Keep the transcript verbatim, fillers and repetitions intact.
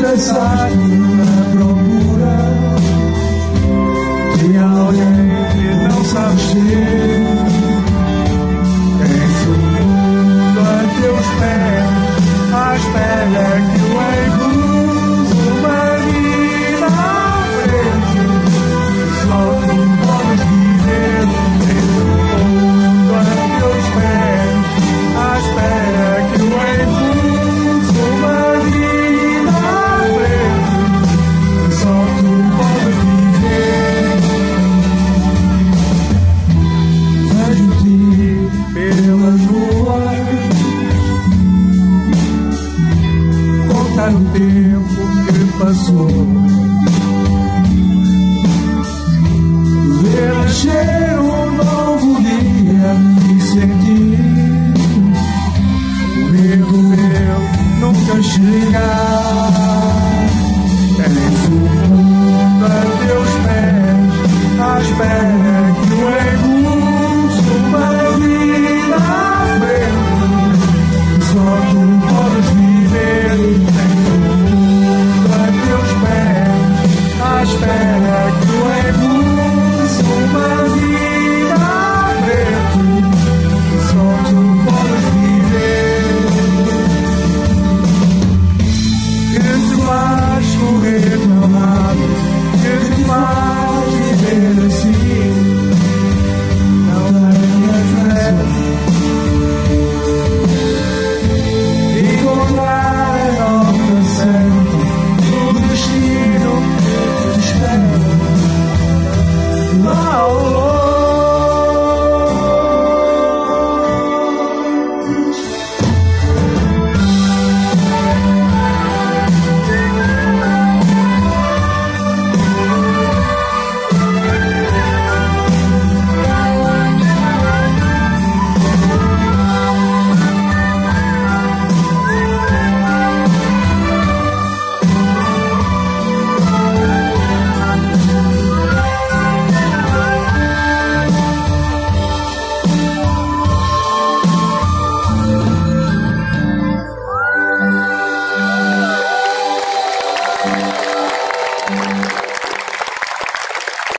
desgraçado na procura de alguém que não sabe ser. Tens o mundo a teus pés, à espera que o encruze uma vida à frente. Só tu podes viver. Tens o mundo a teus pés, à espera que o encruze uma vida à frente. Só tu podes viver. Vejo-te pelas ruas, contar o tempo que passou.